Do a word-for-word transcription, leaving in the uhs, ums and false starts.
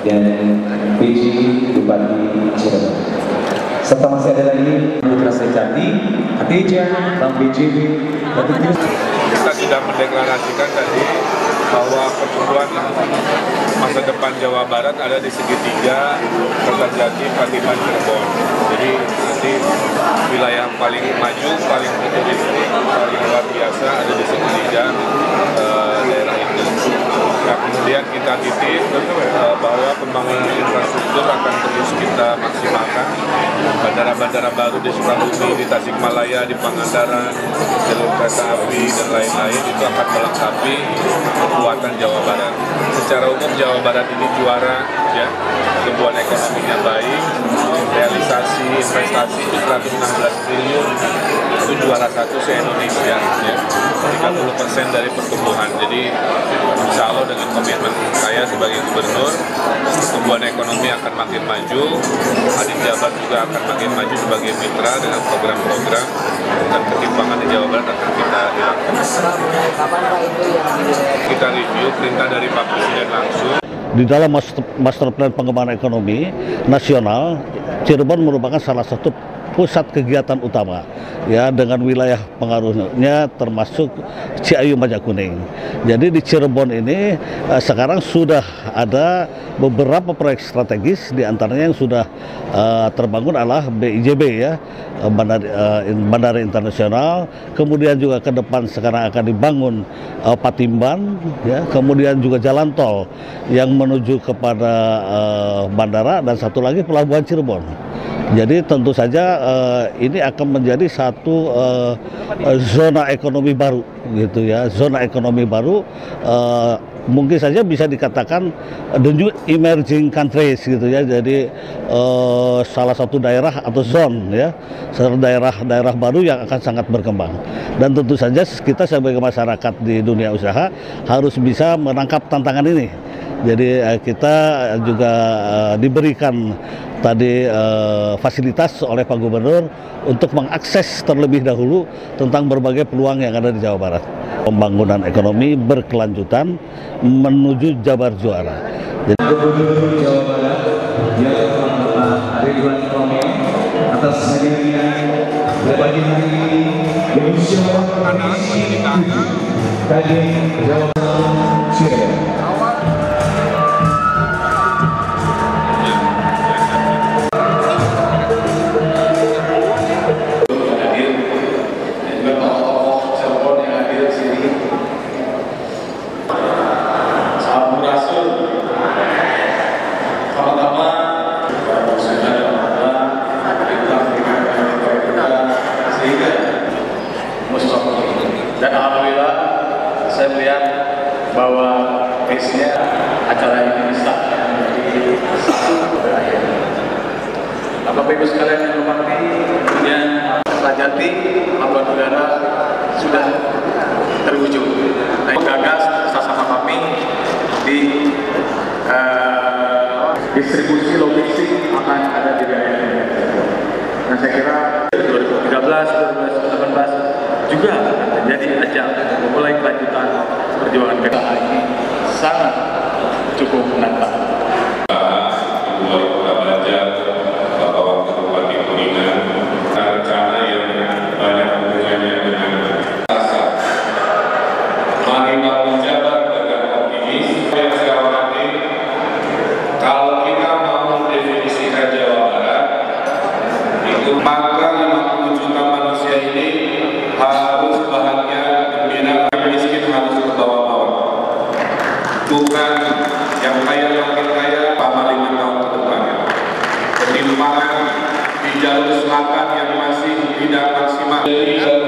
dan P J Bupati Cirebon. Serta masih ada lagi Putra Sejati, Ateja, Bang B J B, dan kita sudah mendeklarasikan tadi bahwa pertumbuhan masa depan Jawa Barat ada di segitiga Kertajati, Patiman, Cirebon. Jadi nanti wilayah paling maju, paling futuristik, paling luar biasa ada di segitiga uh, daerah itu. Nah, kemudian kita titip uh, bahwa pembangunan infrastruktur akan terus kita maksimalkan. Bandara-bandara baru di Sukabumi, di Tasikmalaya, di Pangandaran, jalur kereta api dan lain-lain itu akan melengkapi kekuatan Jawa Barat. Secara umum Jawa Barat ini juara, ya, pertumbuhan ekonominya baik, realisasi investasi itu seratus enam belas triliun, itu juara satu se-Indonesia, ya, tiga puluh persen dari pertumbuhan. Jadi insya Allah dengan komitmen saya sebagai gubernur, pertumbuhan ekonomi akan makin maju, Adik Jabar juga akan makin maju sebagai mitra dengan program-program, dan ketimpangan di Jawa Barat akan kita hilangkan. Kita review perintah dari Pak Presiden langsung. Di dalam master, master plan pengembangan ekonomi nasional, Cirebon merupakan salah satu pusat kegiatan utama, ya, dengan wilayah pengaruhnya termasuk Ciayu Majakuning. Jadi di Cirebon ini eh, sekarang sudah ada beberapa proyek strategis, diantaranya yang sudah eh, terbangun adalah B I J B, ya, bandara, eh, bandara internasional. Kemudian juga ke depan sekarang akan dibangun eh, Patimban, ya, kemudian juga jalan tol yang menuju kepada eh, bandara, dan satu lagi pelabuhan Cirebon. Jadi tentu saja uh, ini akan menjadi satu uh, zona ekonomi baru, gitu ya, zona ekonomi baru. Uh, mungkin saja bisa dikatakan the new emerging countries, gitu ya. Jadi uh, salah satu daerah atau zone, ya, daerah-daerah baru yang akan sangat berkembang. Dan tentu saja kita sebagai masyarakat di dunia usaha harus bisa menangkap tantangan ini. Jadi uh, kita juga uh, diberikan tadi uh, fasilitas oleh Pak Gubernur untuk mengakses terlebih dahulu tentang berbagai peluang yang ada di Jawa Barat. Pembangunan ekonomi berkelanjutan menuju Jabar juara. Jadi, Gubernur Jawa Barat yang Bapak Ridwan Kamil atas hadirnya berbagi hari ini di Museum Komisi tujuh Kadin Jawa Barat Cirebon. Dan alhamdulillah saya melihat bahwa pace-nya acara ini bisa menjadi satu berakhir. Bapak Ibu sekalian yang hormati, tentunya Kertajati, pelabuhan udara sudah terwujud. Nah, gagas bersama kami di uh, distribusi logistik akan ada di daerah ini. Nah, saya kira dua ribu tiga belas, dua ribu delapan belas juga akan menjadi ajang memulai kelanjutan perjuangan P K H ini sangat cukup menantang. Bapak Wakil Bupati Kuningan, rencana yang banyak hubungannya dengan pasar. Mari bangun Jabar dengan optimis. Yang saya hormati, kalau kita mau definisikan Jawa Barat, itu maka lima puluh juta manusia ini harus bahagia, gembira, miskin harus ke bawah-bawah. Bukan yang kaya makin kaya, selama lima tahun ke depannya. Ketimpangan di jalur selatan yang masih tidak maksimal.